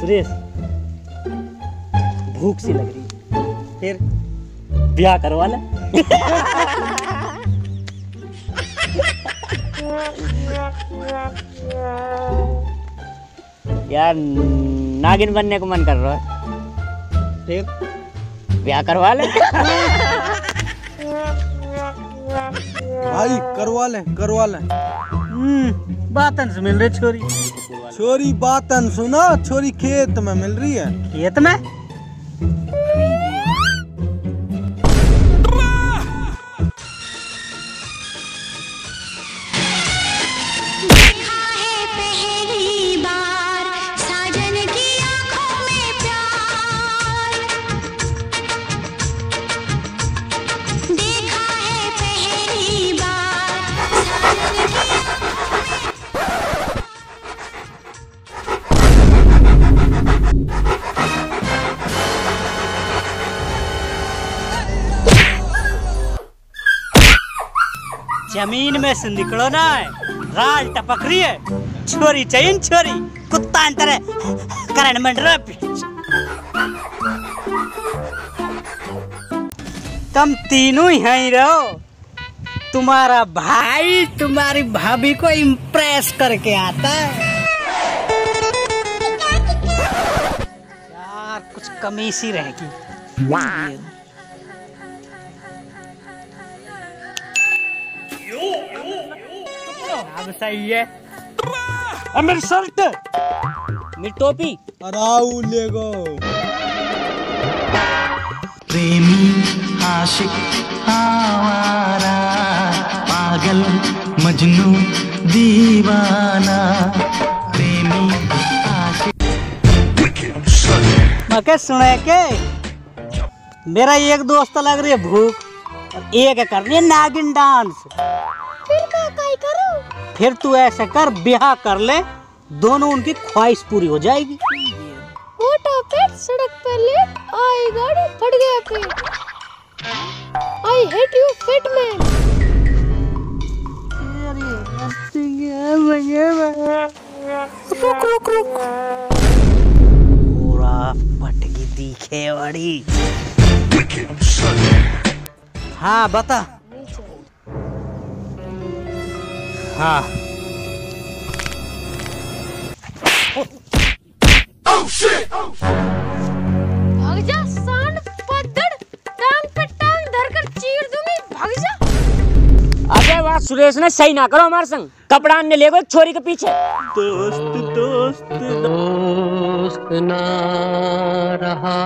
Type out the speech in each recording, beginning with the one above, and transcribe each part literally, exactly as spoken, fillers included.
सुरेश भूख सी लग रही, फिर ब्याह करवा ले। यार नागिन बनने को मन कर रहा है, फिर ब्याह करवा ले। भाई करवा ले करवा ले। बातन से मिल रही छोरी। छोरी बातन सुना, छोरी खेत में मिल रही है। खेत में? जमीन में से निकलो ना, राज टपक रही है। छोरी चाहिए छोरी, कुत्ता अंतर है करंट मंडरा। तुम तीनों ही हैं रहो। तुम्हारा भाई तुम्हारी भाभी को इम्प्रेस करके आता है। यार कुछ कमी सी रहेगी। अब सही है। अब मेरी शर्ट, मेरी टोपी, अराउ ले गो। प्रेमी आशिक आवारा, पागल मजनू दीवाना, प्रेमी आशिक। मके सुने के मेरा एक दोस्त लग रही है भूख और एक कर रही है नागिन डांस। फिर मैं क्या करूं? फिर तू ऐसा कर, ब्याह कर ले, दोनों उनकी ख्वाहिश पूरी हो जाएगी। मोटा पेट सड़क पर लेट, आई गाड़ी फट गया पेट। I hate you fit man. पूरा पटकी दिखे बड़ी। हाँ बता। हाँ भाग जा सांड पद्दड़, टांग पे टांग धरकर चीर दूंगी, भाग जा। अबे वाह सुरेश ने सही ना करो हमारे संग, कपड़ा ने ले गो छोरी के पीछे। दोस्त दोस्त दोस्त ना रहा।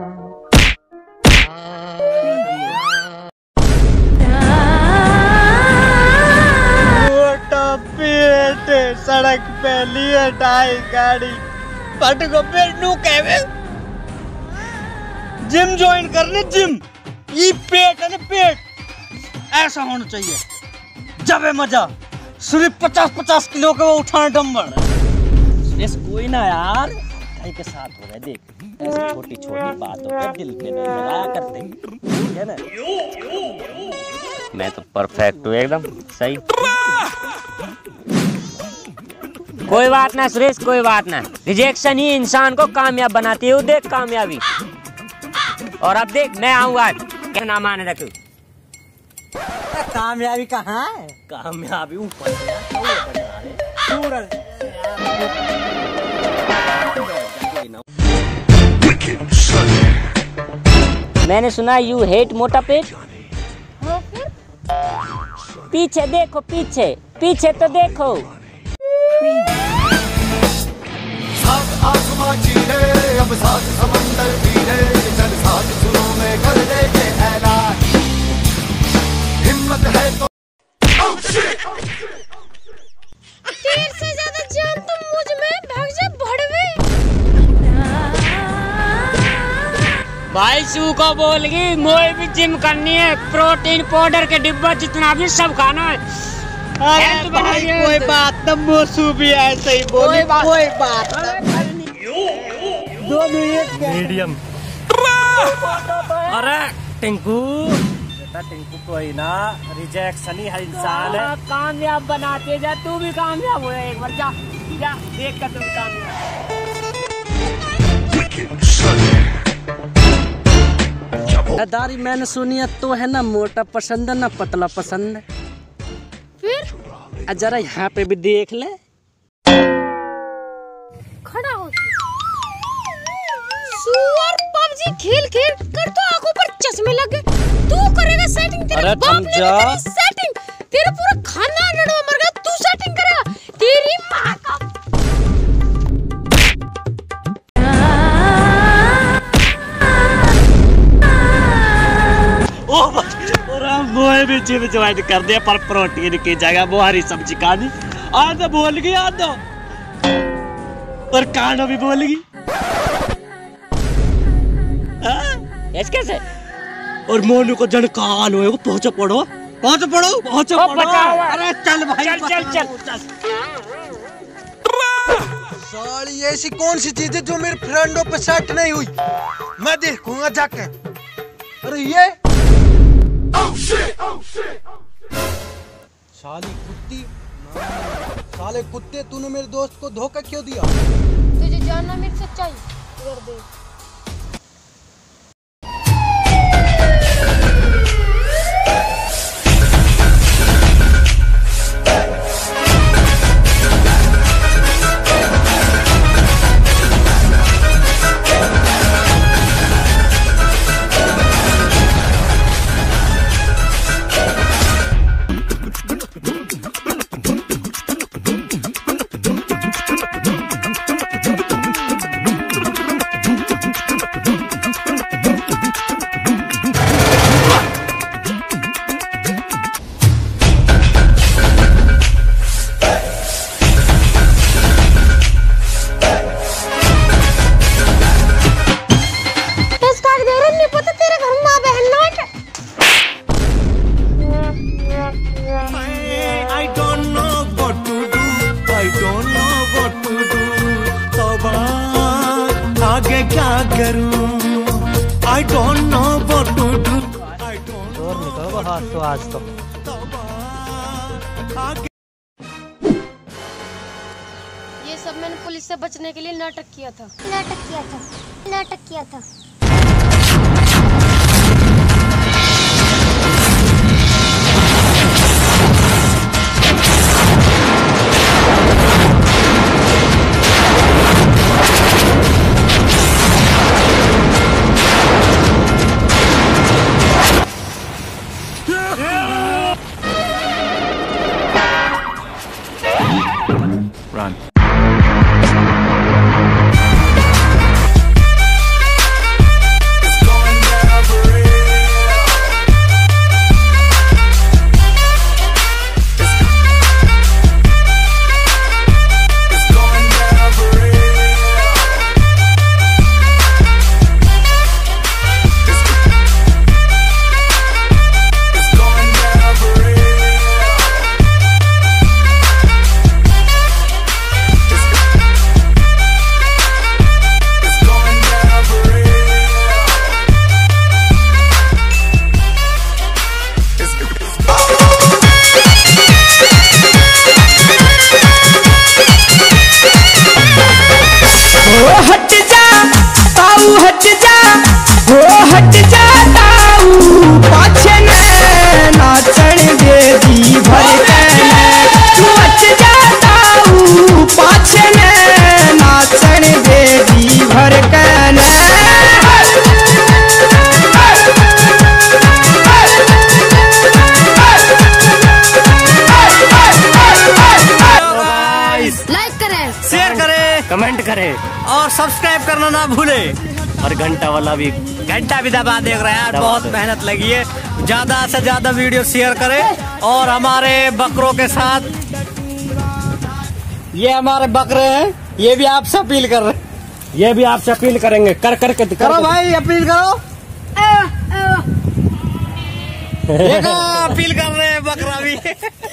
पेट सड़क पे लिए टाई गाड़ी पट को पेट नू कहवे। जिम ज्वाइन करने, जिम ये पेट है ना, पेट ऐसा होना चाहिए। जब है मजा, सिर्फ पचास पचास किलो के वो उठाना डंबल। सुरेश कोई ना यार, भाई के साथ हो रहा है। देख ऐसी छोटी छोटी बातों पर दिल पे नहीं लगाया करते, है ना। मैं तो परफेक्ट हूँ एकदम सही। कोई बात ना सुरेश, कोई बात ना। रिजेक्शन ही इंसान को कामयाब बनाती है। देख कामयाबी, और अब देख मैं आऊंगा, क्या ना माने रखू। कामयाबी कहाँ है? कामयाबी ऊपर मैंने सुना यू हेट मोटा पेट। पीछे देखो, पीछे पीछे तो देखो। साथ आसमां चीरे, अब साथ समंदर पीरे, चल साथ सुरों में कर दे के ऐलान, हिम्मत है तो। तेरे से ज्यादा जान तुम मुझ में, भाग जा भड़वे। भाई शू को बोलगी मोए भी जिम करनी है, प्रोटीन पाउडर के डिब्बा जितना भी सब खाना है। अरे भाई कोई बात न, मोसू भी ऐसे ही बोली, कोई बात न। दो मिनट मीडियम। अरे टिंकू बेटा, टिंकू कोई ना, रिजेक्शन ही हर इंसान है। कामयाब बनाते जा, तू भी कामयाब हो एक बार। जा जा देख कर तुम कामयाब। दारी मैंने सुनी है तो है ना मोटा पसंद है ना पतला पसंद है। फिर जरा यहाँ पे भी देख ले। खड़ा हो सुअर पबजी खेल खेल कर तो आंखों पर चश्मे लगे। तू करेगा सेटिंग, तेरे बाप ने तेरी सेटिंग, तेरा पूरा खाना लड़वा मर गया, तू सेटिंग करेगा तेरी माँ का। मोए भी जिम ज्वाइन कर दिया पर प्रोटीन की जगह बुहारी सब्जी खानी। आज तो बोल गई, आज तो और कानो भी बोल गई। कैसे? और मोनू को जन कान हुए, पहुंचो पड़ो पहुंचो पड़ो पहुंचो पड़ो। अरे चल भाई चल चल चल। साली ऐसी कौन सी चीज है जो मेरे फ्रेंडों पे सेट नहीं हुई? मैं देखूंगा जाके। अरे ये साली कुत्ती, साले कुत्ते, तूने मेरे दोस्त को धोखा क्यों दिया? तुझे जानना मेरी सच्चाई कर दे। क्या करूं? I don't know what to do. I don't know हाथ तो आज तो ये सब मैंने पुलिस से बचने के लिए नाटक किया था नाटक किया था नाटक किया था। Run. कमेंट करे और सब्सक्राइब करना ना भूले और घंटा वाला भी घंटा भी दबा देख रहे हैं। बहुत मेहनत लगी है। ज्यादा से ज्यादा वीडियो शेयर करें और हमारे बकरों के साथ, ये हमारे बकरे हैं, ये भी आपसे अपील कर रहे हैं। ये भी आपसे अपील करेंगे, कर कर के करो भाई, अपील करो। देखो अपील कर रहे हैं बकरा भी।